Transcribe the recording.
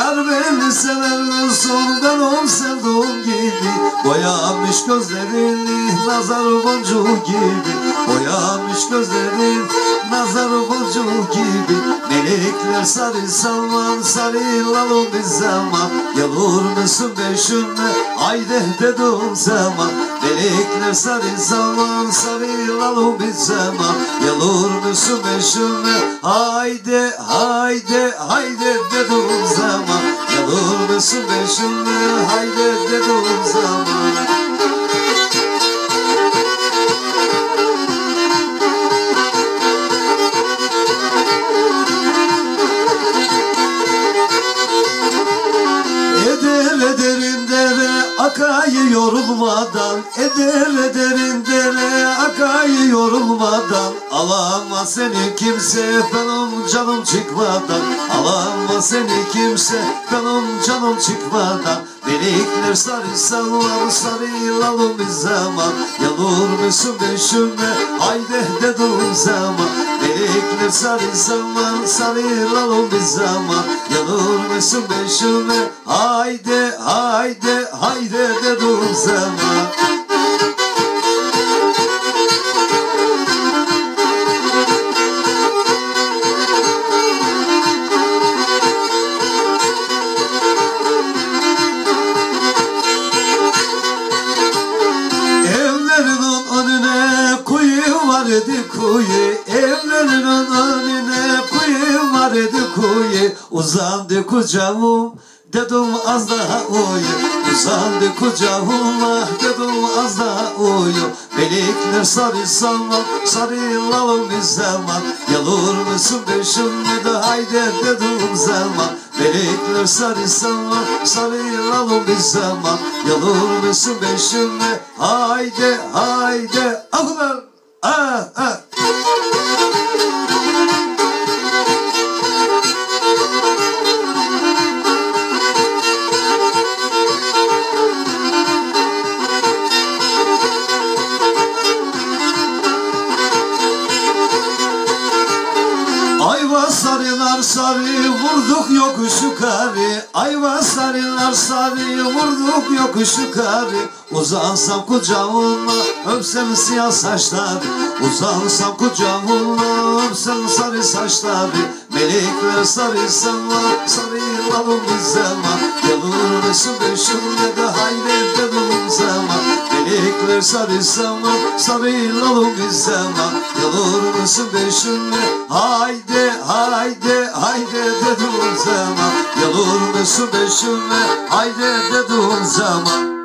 Yar beni sever mi son o sevduğum gibi. Boyamış gözlerini nazar boncuğu gibi. Boyamış gözlerin nazar boncuğu gibi. Melekler sarı salman sarılalım bir zaman. Yalur musun peşime haydi dedim zaman. Melekler sarı salman sarılalım bir zaman. Yalur musun peşime haydi haydi haydi dedim zaman. Yalur musun peşime haydi dedim zaman. Ederim dere akayı yorulmadan. Ederim dere akayı yorulmadan. Alama seni kimse benim canım çıkmadan. Alama seni kimse benim canım çıkmadan. Melekler sarı sallar sarılalım bir zaman. Yalur musun peşime haydi dedim zaman. Melekler sarı sallar sarılalım bir zaman. Yalur musun peşime haydi haydi haydi dedim zaman. Kuyu evlerinin önüne kuyu var idi kuyu. Uzandı kucağım dedim az daha uyu. Uzandı kucağıma dedim az daha uyu. Melekler sarı sallam sarılalım bir zaman. Yalur musun peşimde de haydi dedim zaman. Melekler sarı sallam sarılalım bir zaman. Yalur musun peşimde haydi haydi. Akılar ah ah. Ayva sarılar sarı vurduk yokuş yukarı. Ayva sarılar sarı vurduk yokuş yukarı. Uzansam kucağıma öpsem siyah saçları. Uzansam kucağıma öpsem sarı saçları. Melekler sarı sallar sarılalım bir zaman. Yalur musun peşimde de haydi dedim zaman. Melekler sarı sallar sarılalım bir zaman. Yalur musun peşimde haydi haydi haydi dedim zaman. Yalur musun peşimde haydi dedim zaman.